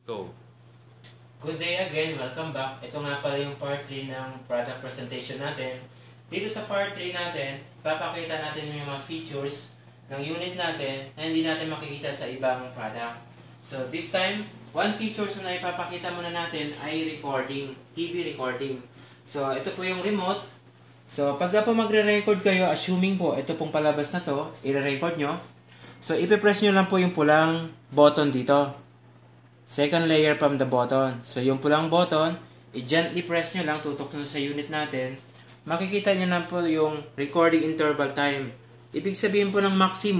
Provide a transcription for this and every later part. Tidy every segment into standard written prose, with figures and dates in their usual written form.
Go. Good day again, welcome back. Ito nga pala yung part 3 ng product presentation natin. Dito sa part 3 natin, papakita natin yung mga features ng unit natin na hindi natin makikita sa ibang product. So this time, one features na ipapakita muna natin ay recording, TV recording. So ito po yung remote. So pagka po magre-record kayo, assuming po ito pong palabas na to, i-record nyo. So ipipress nyo lang po yung pulang button dito. Second layer from the button. So, yung pulang button, i-gently press nyo lang, tutok nyo sa unit natin. Makikita nyo na po yung recording interval time. Ibig sabihin po ng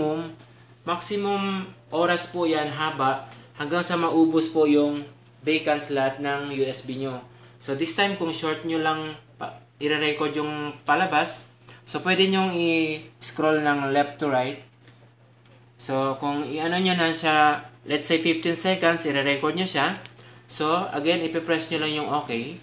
maximum oras po yan, haba, hanggang sa maubos po yung vacant slot ng USB nyo. So, this time, kung short nyo lang i-record yung palabas, so, pwede nyo i-scroll ng left to right. So, kung i-ano nyo na siya, let's say 15 seconds, i-record nyo siya. So, again, ipipress nyo lang yung OK.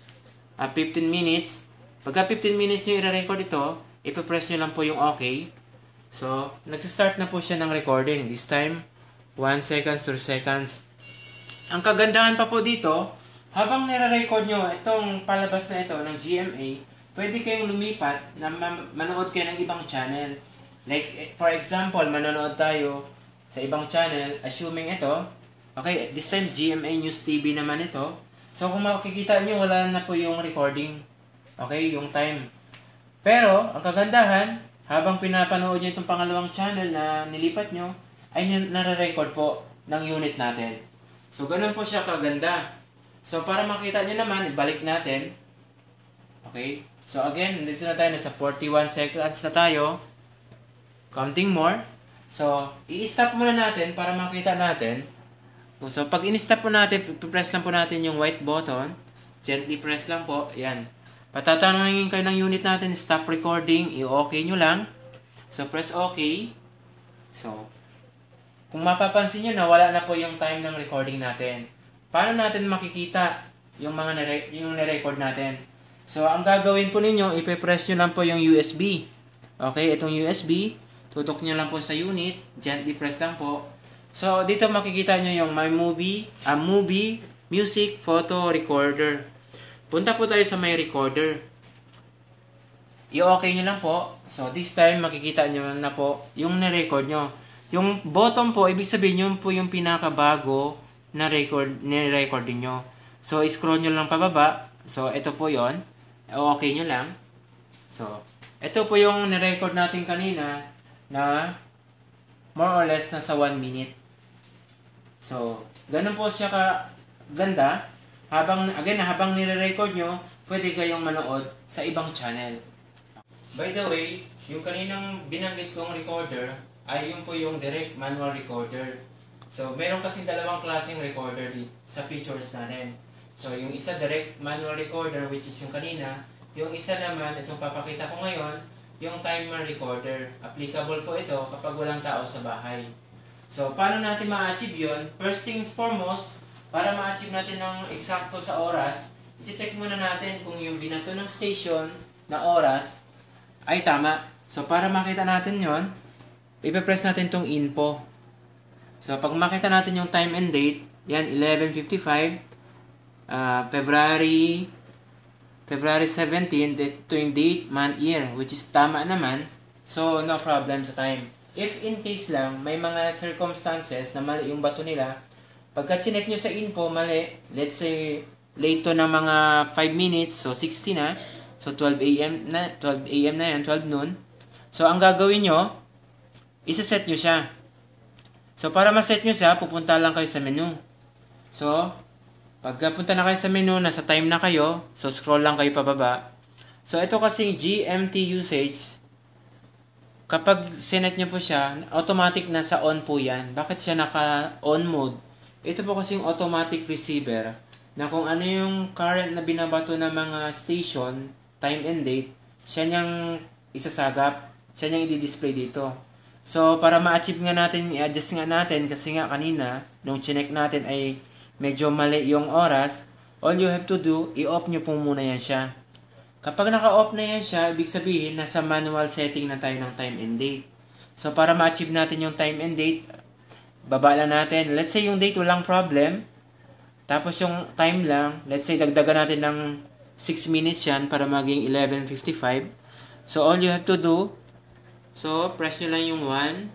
15 minutes. Pagka 15 minutes nyo i-record ito, ipipress nyo lang po yung OK. So, nagsistart na po siya ng recording. This time, 1 seconds, 2 seconds. Ang kagandahan pa po dito, habang nire-record nyo itong palabas na ito ng GMA, pwede kayong lumipat na manood kayo ng ibang channel. Like, for example, manonood tayo sa ibang channel, assuming ito, okay, this time GMA News TV naman ito. So, kung makikita nyo, wala na po yung recording. Okay, yung time. Pero, ang kagandahan, habang pinapanood nyo itong pangalawang channel na nilipat nyo, ay nare-record po ng unit natin. So, ganun po siya kaganda. So, para makita nyo naman, ibalik natin. Okay, so again, dito na tayo, nasa 41 seconds na tayo. Counting more. So, i-stop muna natin para makita natin. So, pag in-stop po natin, press lang po natin yung white button. Gently press lang po. Ayan. Patatanungin kayo ng unit natin, stop recording. I-OK nyo lang. So, press OK. So, kung mapapansin nyo na wala na po yung time ng recording natin. Paano natin makikita yung mga nire-record natin? So, ang gagawin po ninyo, ipe-press nyo lang po yung USB. Okay, itong USB. Tutok nyo lang po sa unit, gently press lang po. So, dito makikita nyo yung My Movie, Music, Photo, Recorder. Punta po tayo sa My Recorder. I-okay nyo lang po. So, this time, makikita nyo na po yung na-record nyo. Yung bottom po, ibig sabihin yun po yung pinakabago na recording nyo. So, scroll nyo lang pababa. So, ito po yon. Okay nyo lang. So, ito po yung na-record natin kanina na more or less nasa 1 minute. So, ganun po siya kaganda. Habang nire-record nyo, pwede kayong manood sa ibang channel. By the way, yung kaninang binanggit kong recorder ay yung po yung direct manual recorder. So, meron kasing dalawang klaseng recorder sa features natin. So, yung isa direct manual recorder, which is yung kanina. Yung isa naman, itong papakita ko ngayon, yung timer recorder. Applicable po ito kapag walang tao sa bahay. So, paano natin ma-achieve yun? First things foremost, para ma-achieve natin ng eksakto sa oras, isi-check muna natin kung yung binato ng station na oras ay tama. So, para makita natin yon, ipe-press natin itong info. So, pag makita natin yung time and date, yan, 11:55, February 17, ito yung date, month, year, which is tama naman. So, no problem sa time. If in case lang, may mga circumstances na mali yung bato nila, pagka chinek nyo sa info, mali, let's say, late to ng mga 5 minutes, so 60 na, so 12 a.m. na yan, 12 noon. So, ang gagawin nyo, isa-set nyo siya. So, para ma-set nyo siya, pupunta lang kayo sa menu. So, pagpunta na kayo sa menu, nasa time na kayo, so scroll lang kayo pababa. So, ito kasing GMT usage, kapag sinet nyo po siya, automatic nasa on po yan. Bakit siya naka-on mode? Ito po kasing automatic receiver, na kung ano yung current na binabato ng mga station, time and date, siya niyang isasagap, siya niyang i-display dito. So, para ma-achieve nga natin, i-adjust nga natin, kasi nga kanina, nung chinek natin ay medyo mali yung oras, all you have to do, i-off nyo po muna yan siya. Kapag naka-off na yan siya, ibig sabihin, nasa manual setting na tayo ng time and date. So, para ma-achieve natin yung time and date, baba lang natin. Let's say yung date walang problem. Tapos yung time lang, let's say dagdagan natin ng 6 minutes yan para maging 11:55. So all you have to do, so press nyo lang yung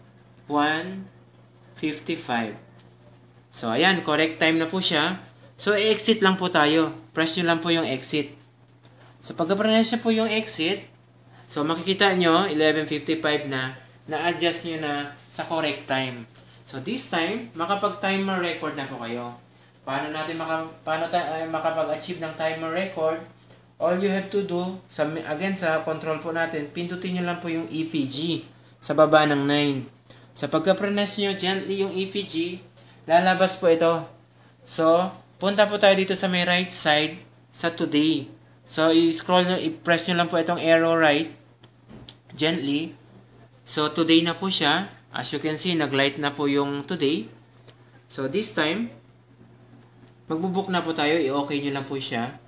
1:55. So ayan, correct time na po siya. So exit lang po tayo. Press nyo lang po yung exit. So pagka-press nyo po yung exit, so makikita nyo 11:55 na-adjust nyo na sa correct time. So this time, makapag-timer record na po kayo. Paano tayo makapag-achieve ng timer record? All you have to do, again sa control po natin, pindutin nyo lang po yung EVG sa baba ng 9. Sa pagka-press nyo gently yung EVG, lalabas po ito. So, punta po tayo dito sa may right side sa today. So, i-press nyo lang po itong arrow right gently. So, today na po siya. As you can see, nag-light na po yung today. So, this time, magbubook na po tayo. I-okay nyo lang po siya.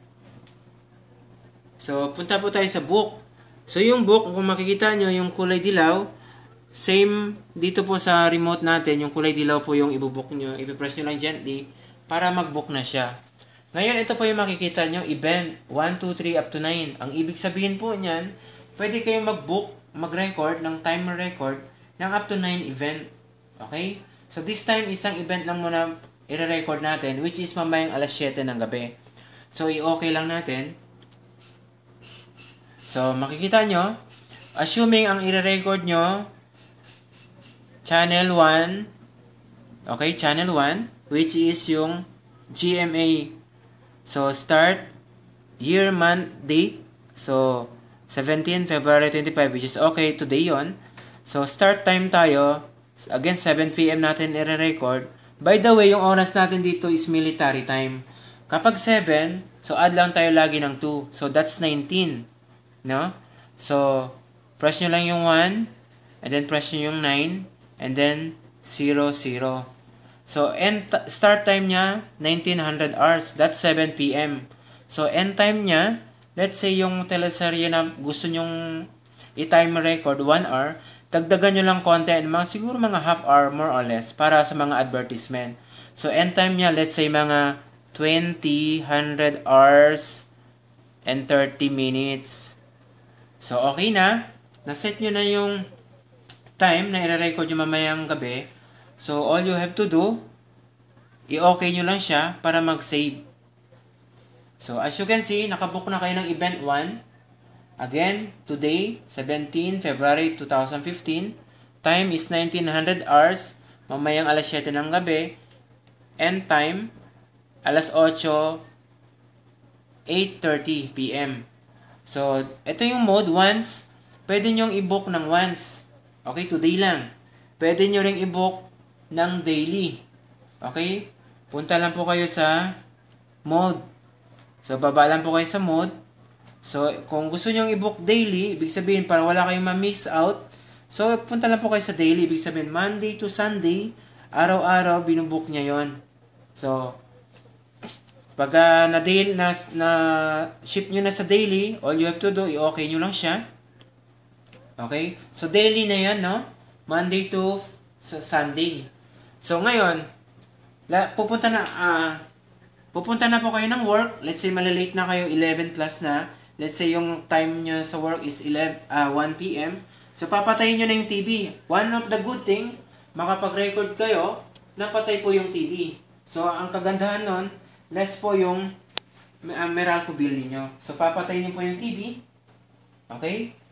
So, punta po tayo sa book. So, yung book, kung makikita nyo, yung kulay dilaw, same dito po sa remote natin, yung kulay dilaw po yung ibubook nyo. I-press nyo lang gently para mag-book na siya. Ngayon, ito po yung makikita nyo, event 1, 2, 3, up to 9. Ang ibig sabihin po niyan, pwede kayong mag-book, mag-record ng timer record ng up to 9 event. Okay? So, this time, isang event lang muna i-record natin, which is mamayang alas 7 ng gabi. So, i-okay lang natin. So, makikita nyo, assuming ang i-record nyo, channel 1, okay, channel 1, which is yung GMA. So, start, year, month, date. So, 17 February 25, which is okay, today yon. So, start time tayo. Again, 7 p.m. natin i-record. By the way, yung oras natin dito is military time. Kapag 7, so add lang tayo lagi ng 2. So, that's 19. No? So, press nyo lang yung 1, and then press nyo yung 9, and then 0, 0. So, start time niya, 1900 hours. That's 7 p.m. So, end time niya, let's say yung teleserye na gusto nyong i-time record, 1 hour, dagdagan nyo lang konti, siguro mga half hour, more or less, para sa mga advertisement. So, end time niya, let's say mga 100 hours and 30 minutes. So, okay na. Naset nyo na yung time na i-record yung mamayang gabi. So, all you have to do, i-okay nyo lang siya para mag-save. So, as you can see, nakabook na kayo ng event 1. Again, today, 17 February 2015. Time is 1900 hours. Mamayang alas 7 ng gabi. End time, alas 8, 8:30 p.m. So, ito yung mode once. Pwede nyong i-book ng once. Okay, today lang. Pwede nyo ring i-book ng daily. Okay? Punta lang po kayo sa mode. So, baba lang po kayo sa mode. So, kung gusto nyo i-book daily, ibig sabihin para wala kayong ma-miss out, so, punta lang po kayo sa daily. Ibig sabihin, Monday to Sunday, araw-araw, binubook niya yon. So, pagka na-ship nyo na sa daily, all you have to do, i-okay nyo lang siya. Okay? So, daily na yan, no? Monday to Sunday. So, ngayon, pupunta na po kayo ng work. Let's say, malilate na kayo, 11 plus na. Let's say, yung time nyo sa work is 1 p.m. So, papatayin nyo na yung TV. One of the good thing, makapag-record kayo, napatay po yung TV. So, ang kagandahan nun, less po yung Meralco bill niyo. So, papatayin nyo po yung TV. Okay?